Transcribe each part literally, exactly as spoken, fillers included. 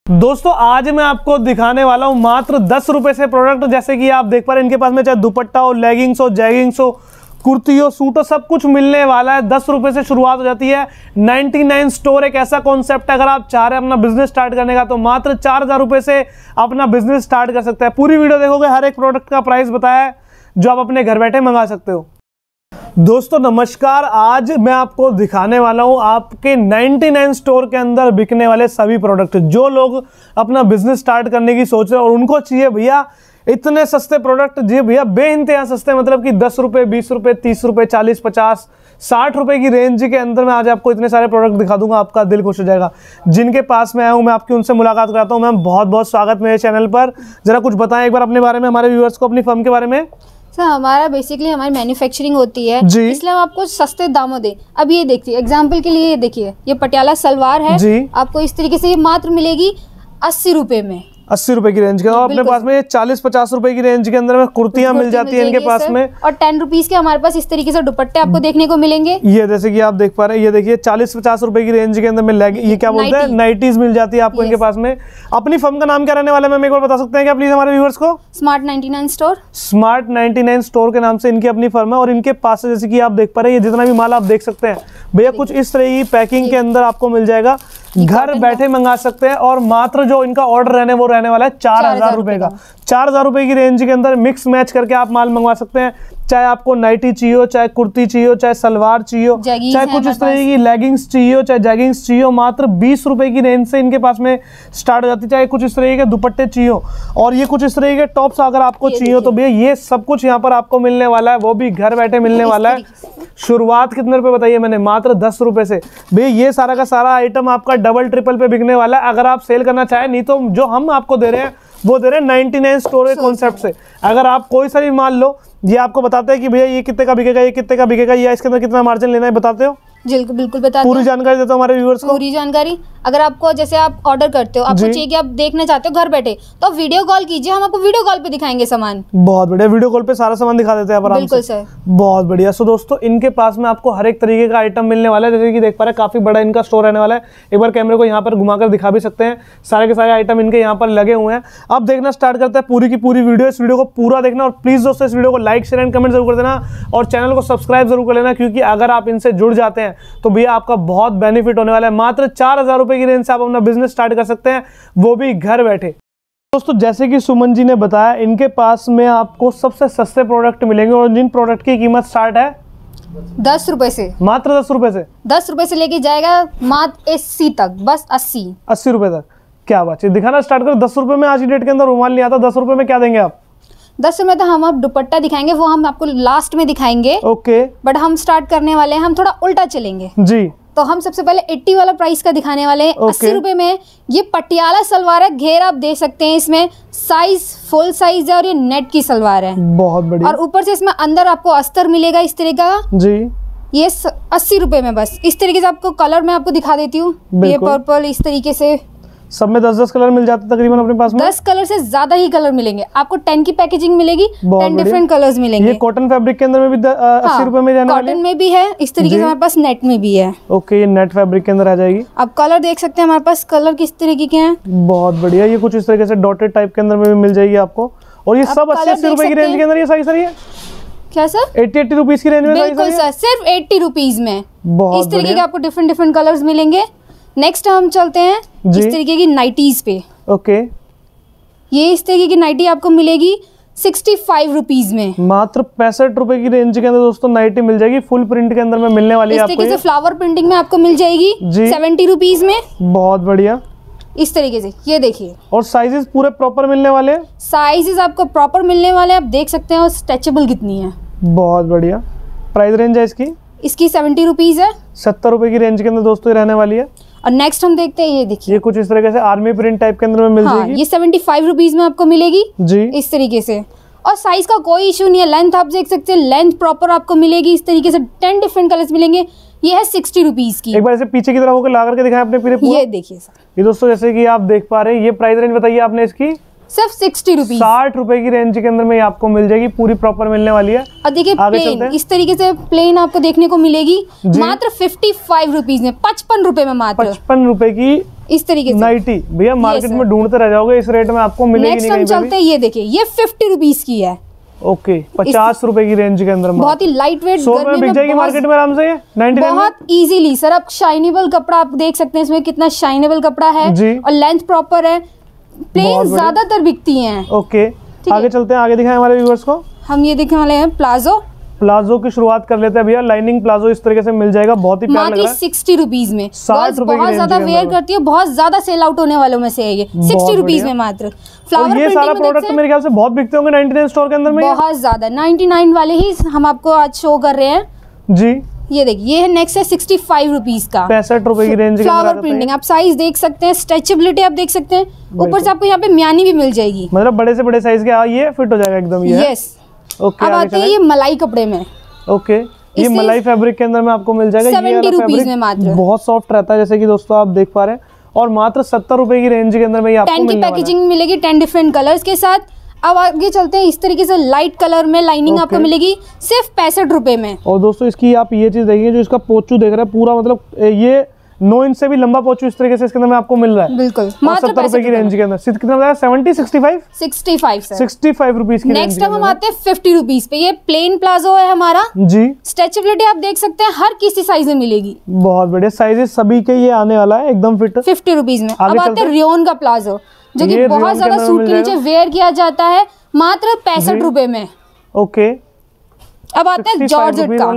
दोस्तों आज मैं आपको दिखाने वाला हूं मात्र दस रुपए से प्रोडक्ट। जैसे कि आप देख पा रहे हैं इनके पास में चाहे दुपट्टा हो, लेगिंग्स हो, जैगिंग्स हो, कुर्ती हो, सूट हो, सब कुछ मिलने वाला है। दस रुपए से शुरुआत हो जाती है। निन्यानवे स्टोर एक ऐसा कॉन्सेप्ट है, अगर आप चाह रहे हैं अपना बिजनेस स्टार्ट करने का तो मात्र चार हजार रुपए से अपना बिजनेस स्टार्ट कर सकते हैं। पूरी वीडियो देखोगे, हर एक प्रोडक्ट का प्राइस बताया है जो आप अपने घर बैठे मंगा सकते हो। दोस्तों नमस्कार, आज मैं आपको दिखाने वाला हूं आपके निन्यानवे स्टोर के अंदर बिकने वाले सभी प्रोडक्ट। जो लोग अपना बिजनेस स्टार्ट करने की सोच रहे हैं और उनको चाहिए भैया इतने सस्ते प्रोडक्ट, जी भैया बेइंतहा सस्ते, मतलब कि दस रुपए, बीस रुपए, तीस रुपए, चालीस, पचास, साठ रुपए की रेंज के अंदर मैं आज आपको इतने सारे प्रोडक्ट दिखा दूंगा, आपका दिल खुश हो जाएगा। जिनके पास मैं आया हूं मैं आपकी उनसे मुलाकात कराता हूं। मैम बहुत बहुत स्वागत मेरे चैनल पर। जरा कुछ बताएं एक बार अपने बारे में, हमारे व्यूअर्स को, अपनी फर्म के बारे में। सर हमारा बेसिकली हमारी मैन्युफैक्चरिंग होती है, इसलिए हम आपको सस्ते दामों दें। अब ये देखिए, एग्जांपल के लिए ये देखिए, ये पटियाला सलवार है जी। आपको इस तरीके से ये मात्र मिलेगी अस्सी रुपए में, अस्सी रुपए की रेंज के। और अपने पास में चालीस पचास रुपए की रेंज के अंदर में कुर्तियां मिल जाती है इनके पास में। और टेन रुपीज के हमारे पास इस तरीके से दुपट्टे आपको देखने को मिलेंगे। ये जैसे कि आप देख पा रहे हैं, ये देखिए चालीस पचास रुपए की रेंज के अंदर में लेग, ये क्या बोलते हैं, नाइटीज मिल जाती है आपको इनके पास में। अपनी फर्म का नाम क्या रहने वाला है मैम, एक बार बता सकते हैं क्या प्लीज हमारे व्यूअर्स को? Smart ninety nine store. Smart ninety nine store के नाम से इनकी अपनी फर्म है। और इनके पास जैसे कि आप देख पा रहे हैं, ये जितना भी माल आप देख सकते हैं भैया कुछ इस तरह की पैकिंग के अंदर आपको मिल जाएगा। घर बैठे मंगा सकते हैं और मात्र जो इनका ऑर्डर रहने वो रहने वाला है चार हजार रुपए का। चार हजार रुपए की रेंज के अंदर मिक्स मैच करके आप माल मंगवा सकते हैं। चाहे आपको नाइटी चाहिए हो, चाहे कुर्ती चाहिए हो, चाहे सलवार चाहिए हो, चाहे कुछ इस तरह की लेगिंग्स चाहिए हो, चाहे जैगिंग्स चाहिए हो, मात्र बीस रुपए की रेंज से इनके पास में स्टार्ट हो जाती है। चाहे कुछ इस तरह के दुपट्टे चाहिए हो और ये कुछ इस तरह के टॉप्स अगर आपको चाहिए हो तो भैया ये सब कुछ यहाँ पर आपको मिलने वाला है, वो भी घर बैठे मिलने वाला है। शुरुआत कितने रुपए बताइए मैंने? मात्र दस रुपए से। भैया ये सारा का सारा आइटम आपका डबल ट्रिपल पे बिकने वाला है अगर आप सेल करना चाहें। नहीं तो जो हम आपको दे रहे हैं वो दे रहे हैं निन्यानवे स्टोर के कॉन्सेप्ट से। अगर आप कोई सा भी मान लो, ये आपको बताते हैं कि भैया ये कितने का बिकेगा, ये कितने का बिकेगा, या इसके अंदर कितना मार्जिन लेना है, बताते हो? जी बिल्कुल बताते पूरी जानकारी देता हूँ हमारे व्यूअर्स को। पूरी जानकारी अगर आपको, जैसे आप ऑर्डर करते हो, आपको चाहिए कि आप देखना चाहते हो घर बैठे, तो वीडियो कॉल कीजिए, हम आपको वीडियो कॉल पे दिखाएंगे सामान। बहुत बढ़िया, वीडियो कॉल पे सारा सामान दिखा देते हैं। बिल्कुल सर, बहुत बढ़िया। सो दोस्तों इनके पास में आपको हर एक तरीके का आइटम मिलने वाला है। जैसे कि देख पा रहे हैं काफी बड़ा इनका स्टोर रहने वाला है। एक बार कैमरे को यहाँ पर घुमाकर दिखा भी सकते हैं। सारे के सारे आइटम इनके यहाँ पर लगे हुए हैं। अब देखना स्टार्ट करते हैं पूरी की पूरी वीडियो। इस वीडियो को पूरा देखना और प्लीज दोस्तों इस वीडियो को लाइक शेयर एंड कमेंट जरूर कर देना और चैनल को सब्सक्राइब जरूर कर लेना, क्योंकि अगर आप इनसे जुड़ जाते हैं तो भैया आपका बहुत बेनिफिट होने वाला है। मात्र चार हजार रुपए की रेंज से आप अपना बिजनेस स्टार्ट कर सकते हैं, वो भी घर बैठे। दोस्तों जैसे कि सुमन जी ने बताया, इनके पास में आपको सबसे सस्ते प्रोडक्ट मिलेंगे और जिन प्रोडक्ट की कीमत स्टार्ट है दस रुपए से। मात्र दस रुपए से। दस रुपए से लेके जाएगा मात्र अस्सी तक, बस अस्सी अस्सी रुपए तक। क्या बात है, दिखाना स्टार्ट करो। दस रुपए में आज की डेट के अंदर रुमाल नहीं आता। दस रुपए में क्या देंगे आप? दस रुपए तो हम अब दुपट्टा दिखाएंगे, वो हम आपको लास्ट में दिखाएंगे। ओके, बट हम स्टार्ट करने वाले हैं, हम थोड़ा उल्टा चलेंगे जी। तो हम सबसे पहले अस्सी वाला प्राइस का दिखाने वाले हैं। अस्सी रुपए में ये पटियाला सलवार है, घेर आप दे सकते हैं, इसमें साइज फुल साइज है और ये नेट की सलवार है। बहुत बढ़िया। और ऊपर से इसमें अंदर आपको अस्तर मिलेगा इस तरह का जी। ये अस्सी रुपए में बस इस तरीके से आपको कलर मैं आपको दिखा देती हूँ। ये पर्पल इस तरीके से सब में दस दस कलर मिल जाते हैं तकरीबन अपने पास में। दस कलर से ज्यादा ही कलर मिलेंगे आपको। टेन की पैकेजिंग मिलेगी, टेन डिफरेंट कलर्स मिलेंगे। ये कॉटन फैब्रिक के अंदर में भी अस्सी रुपए में रहने वाली है। कॉटन में भी है इस तरीके से, हमारे पास नेट में भी है। ओके, ये नेट फैब्रिक के अंदर आ जाएगी। आप कलर देख सकते हैं, हमारे पास कलर किस तरीके के हैं। बहुत बढ़िया। ये कुछ इस तरीके से डॉटेड टाइप के अंदर में भी मिल जाएगी आपको। और ये सब अस्सी अस्सी रुपए की रेंज के अंदर ये सारी सारी है। क्या सर? एट्टी एट्टी रुपीज की रेंज में? बिल्कुल सर, सिर्फ एट्टी रुपीज में इस तरीके के आपको डिफरेंट डिफरेंट कलर्स मिलेंगे। नेक्स्ट हम चलते हैं इस तरीके की नाइटीज पे। ओके, ये इस तरीके की नाइटी आपको मिलेगी सिक्सटी फाइव रुपीज में। मात्र पैंसठ रुपए की रेंज के अंदर दोस्तों नाइटी मिल जाएगी। फुल प्रिंट के अंदर में मिलने वाली है आपको। इस तरीके से फ्लावर प्रिंटिंग में आपको मिल जाएगी सेवेंटी रुपीज में। बहुत बढ़िया। इस तरीके से ये देखिए, और साइजेस पूरे प्रॉपर मिलने वाले हैं। साइजेस आपको प्रॉपर मिलने वाले हैं, आप देख सकते हैं। और स्ट्रेचेबल कितनी है। बहुत बढ़िया। प्राइस रेंज है इसकी इसकी सेवेंटी रुपीज है। सत्तर रुपए की रेंज के अंदर दोस्तों रहने वाली है। और नेक्स्ट हम देखते हैं, ये देखिए, ये कुछ इस तरीके से आर्मी प्रिंट टाइप के अंदर में मिल जाएगी। ये सेवेंटी फाइव रुपीज में आपको मिलेगी जी, इस तरीके से। और साइज का कोई इशू नहीं है। लेंथ आप देख सकते हैं, लेंथ प्रॉपर आपको मिलेगी इस तरीके से। टेन डिफरेंट कलर्स मिलेंगे। ये है सिक्सटी रुपीज की। एक बार ऐसे पीछे की तरफ होकर ला करके दिखाएं अपने पूरे। ये देखिए सर, ये दोस्तों जैसे कि आप देख पा रहे हैं, ये प्राइस रेंज बताइए आपने इसकी? सिर्फ सिक्सटी रुपीज साठ रुपए की रेंज के अंदर में आपको मिल जाएगी, पूरी प्रॉपर मिलने वाली है। और देखिए प्लेन इस तरीके से प्लेन आपको देखने को मिलेगी मात्र फिफ्टी फाइव रुपीज में, पचपन रुपए में, मात्र पचपन रुपए की इस तरीके से नाइटी भैया मार्केट में ढूंढते रह जाओगे, इस रेट में आपको मिलेगी नहीं। नेक्स्ट हम चलते हैं, ये देखिए ये फिफ्टी रुपीज की है। ओके, पचास रुपए की रेंज के अंदर बहुत ही लाइट वेट, सौ में बिक जाएगी मार्केट में आराम से ये नाइनटी नाइन बहुत इजीली। सर आप शाइनेबल कपड़ा आप देख सकते हैं, इसमें कितना शाइनेबल कपड़ा है जी, और लेंथ प्रॉपर है। प्लेन ज्यादातर बिकती हैं। ओके, आगे चलते हैं, आगे दिखाएं हमारे व्यूअर्स को। हम ये दिखाने वाले हैं प्लाजो। प्लाजो की शुरुआत कर लेते हैं भैया। लाइनिंग प्लाजो इस तरीके से मिल जाएगा, बहुत ही प्यारा लग रहा है। सिक्सटी रुपीज में, साठ रुपए बहुत ज्यादा वेयर करती है, बहुत ज्यादा सेल आउट होने वालों में से है ये। सिक्सटी रुपीज में मात्र। फ्लावर ये सारा प्रोडक्ट मेरे ख्याल से बहुत बिकते होंगे नाइनटी नाइन स्टोर के अंदर में, बहुत ज्यादा। नाइनटी नाइन वाले ही हम आपको आज शो कर रहे हैं जी। ये देखिए, ये है नेक्स्ट है सिक्सटी फाइव रुपीज का, पैंसठ रुपए की रेंज। फ्लावर प्रिंटिंग, आप साइज देख सकते हैं, स्ट्रेचेबिलिटी आप देख सकते हैं, ऊपर से आपको यहाँ पे म्यानी भी मिल जाएगी, मतलब बड़े से बड़े साइज के ये फिट हो जाएगा एकदम। ये यस। अब आते हैं ये मलाई कपड़े में। ओके, ये मलाई फैब्रिक के अंदर में आपको मिल जाएगा। सेवेंटी रुपीज में मात्र, बहुत सॉफ्ट रहता है जैसे कि दोस्तों आप देख पा रहे हैं, और मात्र सत्तर रुपए की रेंज के अंदर में ये आपको टेन की पैकेजिंग मिलेगी, टेन डिफरेंट कलर्स के साथ। अब आगे चलते हैं, इस तरीके से लाइट कलर में लाइनिंग आपको मिलेगी सिर्फ पैंसठ रुपए में। और दोस्तों इसकी आप ये चीज देखिए, जो इसका पोचू देख रहे हैं पूरा, मतलब ये नौ इंच से भी लंबा पोचू इस तरीके से इसके अंदर में आपको मिल रहा है। बिल्कुल, मात्र सत्तर रुपए की रेंज के अंदर। कितना बताया? Seventy, sixty five, sixty five sir, sixty five rupees की। नेक्स्ट हम आते हैं फिफ्टी रुपीज पे। ये प्लेन प्लाजो है हमारा जी, स्ट्रेचेबिलिटी आप देख सकते हैं, हर किसी साइज में मिलेगी। बहुत बढ़िया साइजेस सभी के ये आने वाला है, एकदम फिट। फिफ्टी रुपीज में। अब आते हैं रियोन का प्लाजो, जो कि बहुत ज्यादा सूट के नीचे वेयर किया जाता है, मात्र पैंसठ रुपए में। ओके, अब आता है जॉर्जेट का।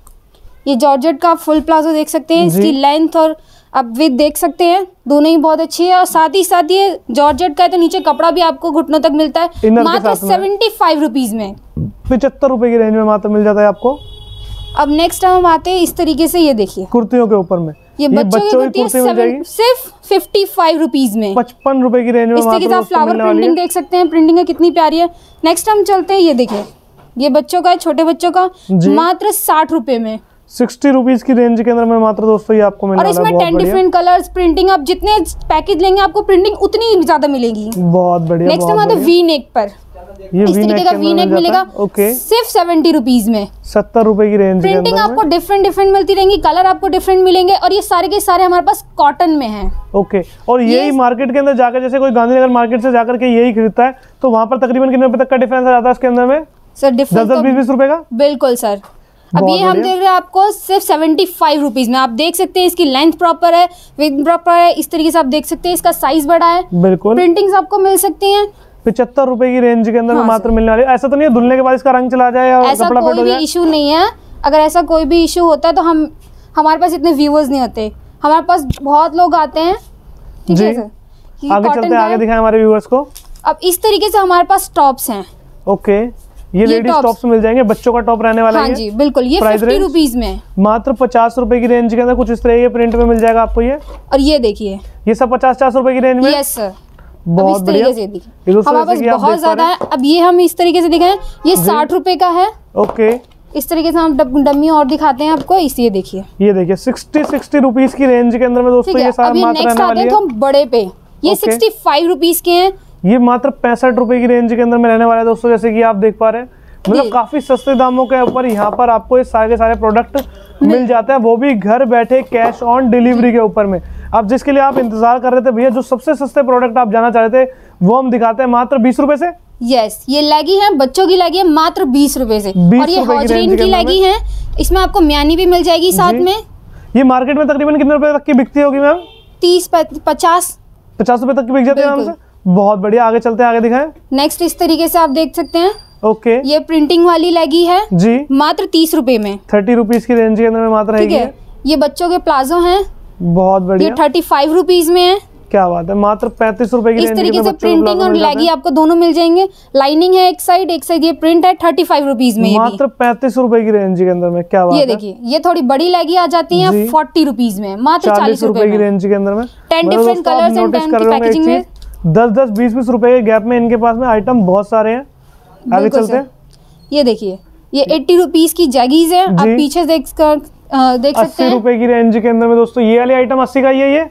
ये जॉर्जेट का फुल प्लाजो देख सकते हैं, इसकी लेंथ और आप विथ देख सकते हैं, दोनों ही बहुत अच्छी है। और साथ ही साथ ये जॉर्जेट का है तो नीचे कपड़ा भी आपको घुटनों तक मिलता है, मात्र सेवेंटी फाइव रुपीज में। पचहत्तर रुपए की रेंज में मात्र मिल जाता है आपको। अब नेक्स्ट हम आते हैं, इस तरीके से ये देखिए कुर्तियों के ऊपर में, ये बच्चों की कुर्ती है, सिर्फ फिफ्टी फाइव रुपीज में, पचपन रुपए की रेंज में। इस तरीके से आप फ्लावर प्रिंटिंग देख सकते हैं, प्रिंटिंग है कितनी प्यारी है। नेक्स्ट हम चलते हैं, ये देखिए ये बच्चों का है, छोटे बच्चों का, मात्र साठ रुपए में। सिक्सटी रुपीज की रेंज के अंदर में मात्र दोस्तों ये आपको मिलने वाला है। और इसमें टेन डिफरेंट कलर्स, प्रिंटिंग, आप जितने पैकेज लेंगे आपको प्रिंटिंग उतनी ज्यादा मिलेगी। बहुत बढ़िया। नेक्स्ट हम आते हैं वी नेक पर। ये इस तरीके का वी नेक मिलेगा, ओके, सिर्फ सेवेंटी रुपीज में, सत्तर रुपए की रेंज। प्रिंटिंग आपको डिफरेंट डिफरेंट मिलती रहेंगी, कलर आपको डिफरेंट मिलेंगे, और ये सारे के सारे हमारे पास कॉटन में हैं। ओके, और यही मार्केट के अंदर जाकर, जैसे कोई गांधीनगर मार्केट से जाकर के यही खरीदता है तो वहाँ पर तकरीबन कितने रुपए तक का डिफरेंस आ जाता है इसके अंदर में? सर डिफरेंस दस दस बीस बीस रुपए का। बिल्कुल सर। अब ये हम देख रहे हैं आपको सिर्फ सेवेंटी फाइव रुपीज में। आप देख सकते हैं इसकी लेंथ प्रॉपर है, विड्थ प्रॉपर है, इस तरीके से आप देख सकते हैं, इसका साइज बड़ा है, बिल्कुल। प्रिंटिंग्स आपको मिल सकती हैं पचहत्तर रुपए की रेंज के अंदर में मात्र मिलने वाली। ऐसा तो नहीं है धुलने के बाद इसका रंग चला जाए या ऐसा कपड़ा कोई भी इशू नहीं है। अगर ऐसा कोई भी इशू होता है तो हम हमारे पास इतने व्यूअर्स नहीं होते, हमारे पास बहुत लोग आते हैं। ठीक है सर, आगे चलते हैं, आगे दिखाएं हमारे व्यूअर्स को। अब इस तरीके से हमारे पास टॉप्स हैं। ओके, ये लेडीज टॉप्स मिल जाएंगे, बच्चों का टॉप रहने वाला है। हाँ जी बिल्कुल, ये फिफ्टी रुपीज में, मात्र पचास रुपए की रेंज के अंदर कुछ इस तरह के प्रिंट में मिल जाएगा आपको ये। और ये देखिए ये सब पचास पचास रुपए की रेंज में। यस सर, बहुत इस तरीके से देखिए हमारे पास बहुत ज्यादा है। अब ये हम इस तरीके से दिखाएं, ये साठ रुपए का है। ओके, इस तरीके से हम डम्मी और दिखाते हैं आपको, इस ये देखिए, ये देखिए सिक्सटी सिक्सटी रुपीज की रेंज के अंदर में दोस्तों ये सारा मात्र रहने वाली है। तो हम बड़े पे ये सिक्सटी फाइव रुपीज के हैं, ये मात्र पैंसठ रुपए की रेंज के अंदर में रहने वाला है दोस्तों। जैसे कि आप देख पा रहे हैं, मतलब काफी सस्ते दामों के ऊपर यहाँ पर आपको ये सारे सारे प्रोडक्ट मिल जाते हैं, वो भी घर बैठे कैश ऑन डिलीवरी के ऊपर में। अब जिसके लिए आप इंतजार कर रहे थे भैया, जो सबसे सस्ते प्रोडक्ट आप जाना चाह रहे थे, वो हम दिखाते हैं मात्र बीस रुपए से। यस, ये लैगी है, बच्चों की लैगी है, मात्र बीस रुपए से। और ये हॉजरीन की लैगी है, इसमें आपको म्यानी भी मिल जाएगी साथ में। ये मार्केट में तकरीबन कितने रुपए तक की बिकती होगी मैम? तीस पचास पचास रुपए तक की बिक जाती है मैम से। बहुत बढ़िया, आगे चलते हैं, आगे दिखाएं। नेक्स्ट इस तरीके से आप देख सकते हैं। ओके, ये प्रिंटिंग वाली लैगी है जी, मात्र तीस रुपए में, थर्टी रुपीज की रेंज के अंदर में मात्र है। ये बच्चों के प्लाजो हैं, बहुत बढ़िया, ये थर्टी फाइव रुपीज में है। क्या बात है, मात्र पैंतीस रुपए की इस तरीके से प्रिंटिंग और लैगी आपको दोनों मिल जाएंगे। लाइनिंग है एक साइड, एक साइड ये प्रिंट है, थर्टी फाइव रुपीज में, मात्र पैंतीस रुपए की रेंज के अंदर में। क्या बात है, ये देखिए, ये थोड़ी बड़ी लैगी आ जाती है फोर्टी रुपीज में, मात्र चालीस रुपए की रेंज के अंदर में। Ten different colours and ten की पैकेजिंग में, दस दस बीस बीस रुपए के गैप में इनके पास में आइटम बहुत सारे हैं। आगे चलते हैं, ये देखिए, ये एट्टी रुपीज की जैगीज है, आप पीछे देख कर देख सकते हैं। अस्सी रुपए की रेंज के अंदर में दोस्तों ये वाली आइटम अस्सी का ही है। ये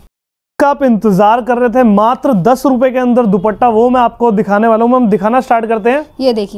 का आप इंतजार कर रहे थे, मात्र दस रुपए के अंदर दुपट्टा, वो मैं आपको दिखाने वाला हूँ। हम दिखाना स्टार्ट करते हैं। ये देखिए,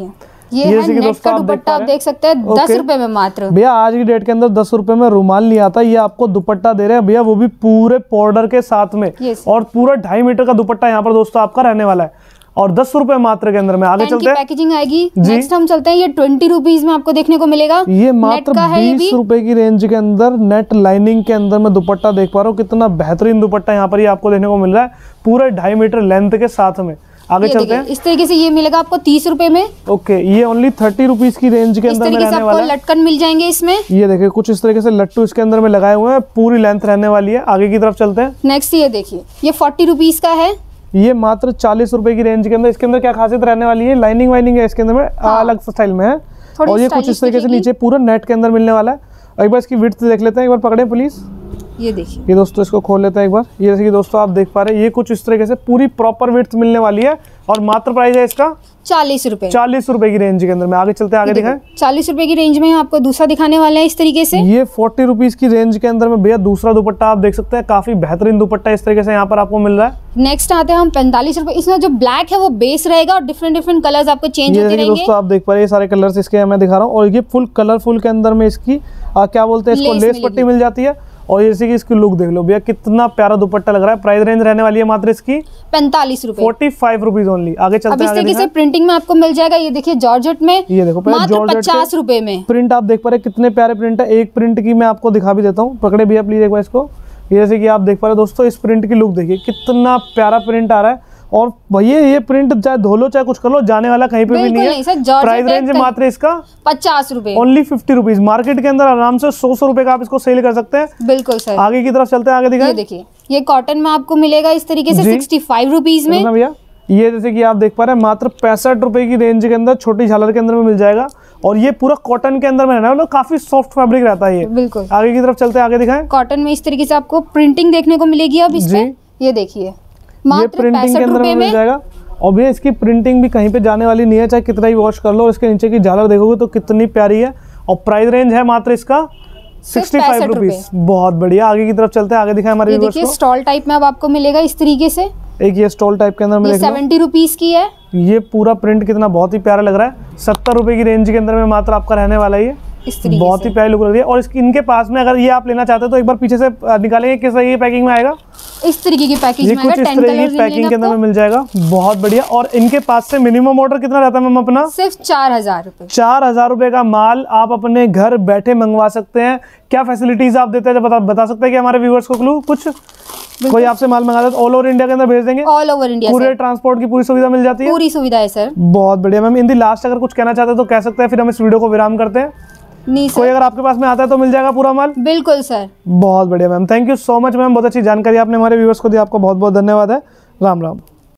ये, ये है नेट का दुपट्टा, आप देख सकते हैं दस रुपए में मात्र। भैया आज की डेट के अंदर दस रुपए में रुमाल नहीं आता, ये आपको दुपट्टा दे रहे हैं भैया, वो भी पूरे बॉर्डर के साथ में, और पूरा ढाई मीटर का दुपट्टा यहाँ पर दोस्तों आपका रहने वाला है, और दस रुपए मात्र के अंदर में। आगे चलते हैं, पैकेजिंग आएगी। नेक्स्ट हम चलते हैं, ये ट्वेंटी रुपीज में आपको देखने को मिलेगा। ये मात्र बीस रुपए की रेंज के अंदर नेट लाइनिंग के अंदर में दुपट्टा देख पा रहा हूँ, कितना बेहतरीन दुपट्टा यहाँ पर ये आपको देखने को मिल रहा है, पूरे ढाई मीटर लेंथ के साथ में। आगे चलते हैं, इस तरीके से ये मिलेगा आपको तीस रुपए में। ओके, ये ओनली थर्टी रुपीज की रेंज के अंदर में रहने वाला है। लटकन मिल जाएंगे इसमें, ये देखिए कुछ इस तरीके से लट्टू इसके अंदर में लगाए हुए हैं, पूरी लेंथ रहने वाली है। आगे की तरफ चलते हैं। नेक्स्ट ये देखिए, ये फोर्टी रुपीज का है, ये मात्र चालीस रुपए की रेंज के अंदर। इसके अंदर क्या खासियत रहने वाली है, लाइनिंग वाइनिंग है इसके अंदर में, हाँ। अलग स्टाइल में है, और ये कुछ इस तरीके से नीचे पूरा नेट के अंदर मिलने वाला है। एक बार इसकी विड्थ देख लेते हैं, एक बार पकड़े प्लीज। ये देखिए, ये दोस्तों इसको खोल लेते हैं एक बार। ये जैसे कि दोस्तों आप देख पा रहे हैं, ये कुछ इस तरीके से पूरी प्रॉपर विड्थ मिलने वाली है, और मात्र प्राइस है इसका चालीस रुपए चालीस रुपए की रेंज के अंदर में। आगे चलते हैं, आगे दिखाएं। चालीस रुपए की रेंज में आपको दूसरा दिखाने वाले हैं इस तरीके से। ये फोर्टी रुपीज की रेंज के अंदर में भैया दूसरा दुपट्टा आप देख सकते हैं, काफी बेहतरीन दुपट्टा इस तरीके से यहाँ पर आपको मिल रहा है। नेक्स्ट आते हैं हम पैंतालीस रुपए। इसमें जो ब्लैक है वो बेस रहेगा, और डिफरेंट डिफरेंट कलर्स आपको चेंज होते रहेंगे। दोस्तों आप देख पा रहे हैं, ये सारे कलर्स इसके मैं दिखा रहा हूँ, और ये फुल कलरफुल के अंदर में इसकी आ, क्या बोलते हैं इसको, लेस पट्टी मिल जाती है। और जैसे कि इसकी लुक देख लो भैया, कितना प्यारा दुपट्टा लग रहा है। प्राइस रेंज रहने वाली है मात्र इसकी पैंतालीस रुपए, फोर्टी फाइव रुपीज ओनली। आगे चलते हैं, इस तरीके से प्रिंटिंग में आपको मिल जाएगा। ये देखिए जॉर्जेट में, ये देखो मात्र पचास रुपए में प्रिंट आप देख पा रहे हैं, कितने प्यारे प्रिंट है। एक प्रिंट की मैं आपको दिखा भी देता हूँ, पकड़े भैया प्लीज एक बार इसको। ये जैसे कि आप देख पा रहे हैं दोस्तों, इस प्रिंट की लुक देखिए, कितना प्यारा प्रिंट आ रहा है। और भैया ये प्रिंट चाहे धो लो चाहे कुछ कर लो, जाने वाला कहीं पे भी नहीं है। प्राइस रेंज मात्र इसका पचास रुपए, ओनली फिफ्टी रुपीज। मार्केट के अंदर आराम से सौ सौ रुपए का आप इसको सेल कर सकते हैं। बिल्कुल सर। आगे की तरफ चलते हैं, आगे दिखाएं। ये देखिए, ये कॉटन में आपको मिलेगा इस तरीके से सिक्सटी फाइव रुपीज में भैया। ये जैसे कि आप देख पा रहे हैं, मात्र पैंसठ रुपए की रेंज के अंदर छोटी झालर के अंदर में मिल जाएगा, और ये पूरा कॉटन के अंदर में रहना है, मतलब काफी सॉफ्ट फैब्रिक रहता है ये। बिल्कुल। आगे की तरफ चलते हैं, आगे दिखाएं। कॉटन में इस तरीके से आपको प्रिंटिंग देखने को मिलेगी। अब इस पे ये देखिए, ये प्रिंटिंग के अंदर में मिल जाएगा, और भैया इसकी प्रिंटिंग भी कहीं पे जाने वाली नहीं है, चाहे कितना ही वॉश कर लो। और इसके नीचे की झालर देखोगे तो कितनी प्यारी है, और प्राइस रेंज है मात्र इसका सिक्सटी फाइव रुपीज। बहुत बढ़िया। आगे की तरफ चलते हैं, आगे दिखाएं हमारे व्यूअर्स को। देखिए स्टॉल टाइप में अब आपको मिलेगा इस तरीके से, एक ये स्टॉल टाइप के अंदर में सेवेंटी रुपीज की है। ये पूरा प्रिंट कितना बहुत ही प्यारा लग रहा है। सत्तर रुपए की रेंज के अंदर में मात्र आपका रहने वाला है, इस तरीके बहुत ही प्यारी लुक लग रही है। और इसकी इनके पास में अगर ये आप लेना चाहते हो तो एक बार पीछे से निकालेंगे, किस तरह की पैकिंग में आएगा। इस तरीके की पैकिंग में कुछ इस तरह की पैकिंग के अंदर में मिल जाएगा, बहुत बढ़िया। और इनके पास से मिनिमम ऑर्डर कितना रहता है मैम अपना? सिर्फ चार हजार रुपए। चार हजार रुपए का माल आप अपने घर बैठे मंगवा सकते हैं। क्या फैसिलिटीज आप देते हैं, बता, बता सकते हैं कि हमारे व्यूअर्स को क्लू कुछ? कोई आपसे माल मंगाता है तो ऑल ओवर इंडिया के अंदर भेज देंगे। ऑल ओवर इंडिया, पूरे ट्रांसपोर्ट की पूरी सुविधा मिल जाती है। पूरी सुविधा है सर। बहुत बढ़िया मैम। इन दी लास्ट अगर कुछ कहना चाहते हैं तो कह सकते हैं, फिर हम इस वीडियो को विराम करते हैं। नहीं कोई अगर आपके पास में आता है तो मिल जाएगा पूरा माल? बिल्कुल सर। बहुत बढ़िया ma'am, thank you so much ma'am, बहुत अच्छी जानकारी आपने हमारे व्यूअर्स को दी, आपको बहुत बहुत धन्यवाद है। राम राम।